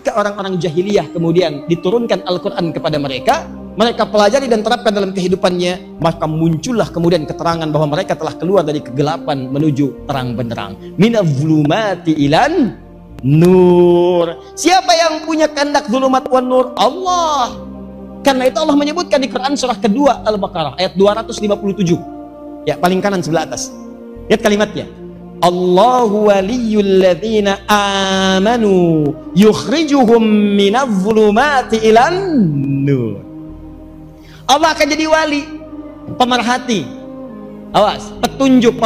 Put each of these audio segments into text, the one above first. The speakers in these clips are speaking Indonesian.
ketika orang-orang jahiliyah kemudian diturunkan Al-Quran kepada mereka, mereka pelajari dan terapkan dalam kehidupannya, maka muncullah kemudian keterangan bahwa mereka telah keluar dari kegelapan menuju terang benderang. Minadh-dhulumati ilan nur. Siapa yang punya kehendak zulumat wan nur? Allah. Karena itu Allah menyebutkan di Quran surah kedua Al-Baqarah ayat 257. Ya, paling kanan sebelah atas. Lihat kalimatnya. Allahu waliyul ladzina amanu yukhrijuhum minadh-dhulumati ilan nur. Allah akan jadi wali, pemerhati, awas, petunjuk,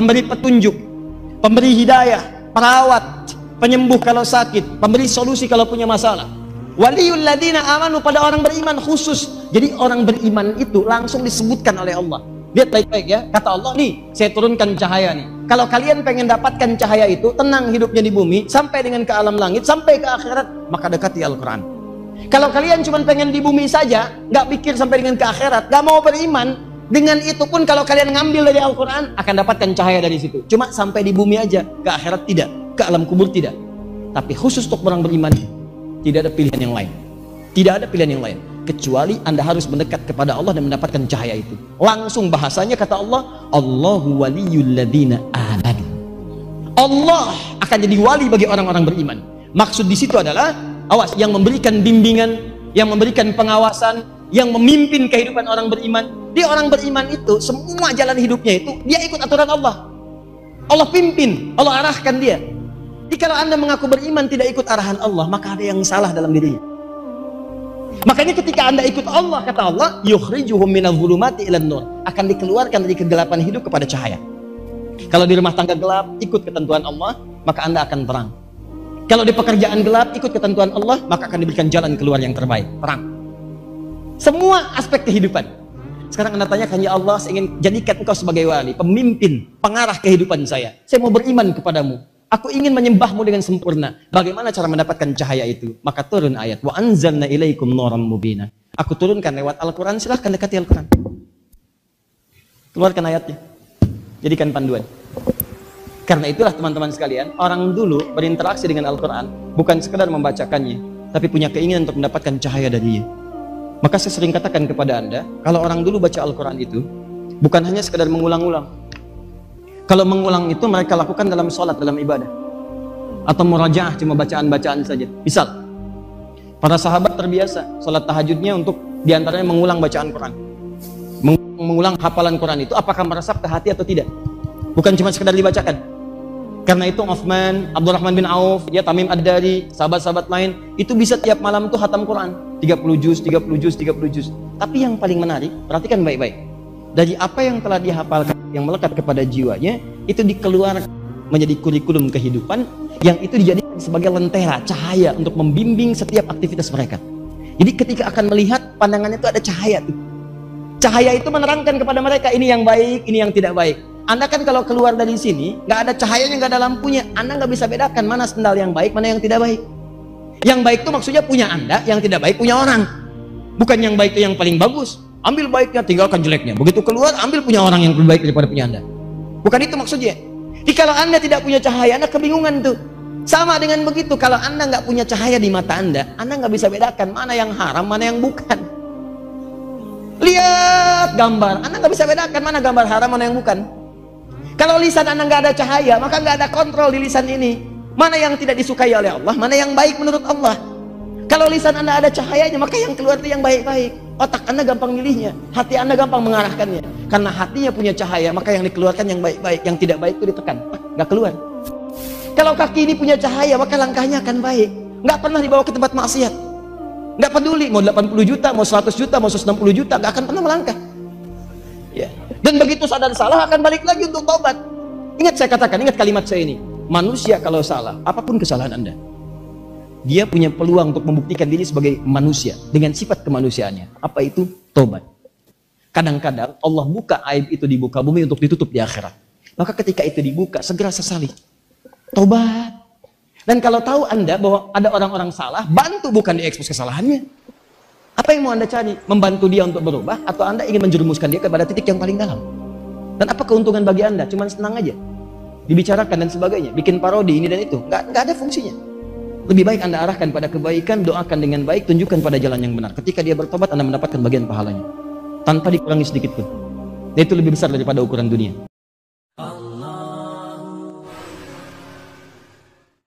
pemberi hidayah, perawat, penyembuh kalau sakit, pemberi solusi kalau punya masalah. Waliyul ladzina amanu, pada orang beriman khusus. Jadi orang beriman itu langsung disebutkan oleh Allah. Lihat baik-baik ya, kata Allah nih, saya turunkan cahaya nih. Kalau kalian pengen dapatkan cahaya itu, tenang hidupnya di bumi, sampai dengan ke alam langit, sampai ke akhirat, maka dekati Al-Quran. Kalau kalian cuma pengen di bumi saja, nggak pikir sampai dengan ke akhirat, nggak mau beriman, dengan itu pun kalau kalian ngambil dari Al-Quran, akan dapatkan cahaya dari situ. Cuma sampai di bumi aja, ke akhirat tidak, ke alam kubur tidak. Tapi khusus untuk orang beriman, tidak ada pilihan yang lain. Tidak ada pilihan yang lain, kecuali Anda harus mendekat kepada Allah dan mendapatkan cahaya itu. Langsung bahasanya kata Allah, Allahu waliyul ladzina amanu. Allah akan jadi wali bagi orang-orang beriman. Maksud di situ adalah, awas, yang memberikan bimbingan, yang memberikan pengawasan, yang memimpin kehidupan orang beriman. Dia orang beriman itu, semua jalan hidupnya itu, dia ikut aturan Allah. Allah pimpin, Allah arahkan dia. Jadi kalau Anda mengaku beriman tidak ikut arahan Allah, maka ada yang salah dalam dirinya. Makanya ketika Anda ikut Allah, kata Allah, yukhrijuhum minadh-dhulumati ilan nur, akan dikeluarkan dari kegelapan hidup kepada cahaya. Kalau di rumah tangga gelap, ikut ketentuan Allah, maka Anda akan terang. Kalau di pekerjaan gelap, ikut ketentuan Allah, maka akan diberikan jalan keluar yang terbaik, terang. Semua aspek kehidupan. Sekarang Anda tanyakan, ya Allah, saya ingin jadikan engkau sebagai wali, pemimpin, pengarah kehidupan saya. Saya mau beriman kepadamu. Aku ingin menyembahmu dengan sempurna. Bagaimana cara mendapatkan cahaya itu? Maka turun ayat, wa anzalna ilaikum nuran mubina. Aku turunkan lewat Al-Quran, silahkan dekati Al-Quran. Keluarkan ayatnya, jadikan panduan. Karena itulah teman-teman sekalian, orang dulu berinteraksi dengan Al-Quran bukan sekedar membacakannya, tapi punya keinginan untuk mendapatkan cahaya darinya. Maka saya sering katakan kepada Anda, kalau orang dulu baca Al-Quran itu bukan hanya sekedar mengulang-ulang. Kalau mengulang itu mereka lakukan dalam sholat, dalam ibadah, atau murajaah, cuma bacaan-bacaan saja. Misal, para sahabat terbiasa sholat tahajudnya untuk diantaranya mengulang bacaan Quran, mengulang hafalan Quran itu apakah meresap ke hati atau tidak, bukan cuma sekedar dibacakan. Karena itu Uthman, Abdurrahman bin Auf, ya, Tamim Ad-Dari, sahabat-sahabat lain itu bisa tiap malam tuh khatam Quran 30 juz. Tapi yang paling menarik, perhatikan baik-baik, dari apa yang telah dihafalkan, yang melekat kepada jiwanya, itu dikeluarkan menjadi kurikulum kehidupan, yang itu dijadikan sebagai lentera cahaya untuk membimbing setiap aktivitas mereka. Jadi ketika akan melihat, pandangannya itu ada cahaya tuh. Cahaya itu menerangkan kepada mereka ini yang baik, ini yang tidak baik. Anda kan kalau keluar dari sini nggak ada cahayanya, nggak ada lampunya, Anda nggak bisa bedakan mana sendal yang baik, mana yang tidak baik. Yang baik itu maksudnya punya Anda, yang tidak baik punya orang. Bukan yang baik itu yang paling bagus, ambil baiknya, tinggalkan jeleknya. Begitu keluar, ambil punya orang yang lebih baik daripada punya Anda. Bukan itu maksudnya. Jadi kalau Anda tidak punya cahaya, Anda kebingungan tuh. Sama dengan begitu, kalau Anda nggak punya cahaya di mata Anda nggak bisa bedakan mana yang haram, mana yang bukan. Lihat gambar, Anda nggak bisa bedakan mana gambar haram, mana yang bukan. Kalau lisan Anda nggak ada cahaya, maka nggak ada kontrol di lisan ini. Mana yang tidak disukai oleh Allah, mana yang baik menurut Allah. Kalau lisan Anda ada cahayanya, maka yang keluar itu yang baik-baik. Otak Anda gampang milihnya, hati Anda gampang mengarahkannya. Karena hatinya punya cahaya, maka yang dikeluarkan yang baik-baik, yang tidak baik itu ditekan, nggak keluar. Kalau kaki ini punya cahaya, maka langkahnya akan baik, nggak pernah dibawa ke tempat maksiat. Nggak peduli mau 80 juta, mau 100 juta, mau 160 juta, nggak akan pernah melangkah. Ya. Dan begitu sadar salah akan balik lagi untuk taubat. Ingat saya katakan, ingat kalimat saya ini. Manusia kalau salah, apapun kesalahan Anda, dia punya peluang untuk membuktikan diri sebagai manusia dengan sifat kemanusiaannya. Apa itu? Taubat. Kadang-kadang Allah buka aib itu di muka bumi untuk ditutup di akhirat. Maka ketika itu dibuka, segera sesali. Taubat. Dan kalau tahu Anda bahwa ada orang-orang salah, bantu, bukan diekspos kesalahannya. Apa yang mau Anda cari? Membantu dia untuk berubah, atau Anda ingin menjerumuskan dia kepada titik yang paling dalam? Dan apa keuntungan bagi Anda? Cuman senang aja, dibicarakan dan sebagainya, bikin parodi ini dan itu, nggak ada fungsinya. Lebih baik Anda arahkan pada kebaikan, doakan dengan baik, tunjukkan pada jalan yang benar. Ketika dia bertobat, Anda mendapatkan bagian pahalanya tanpa dikurangi sedikit pun. Dan itu lebih besar daripada ukuran dunia.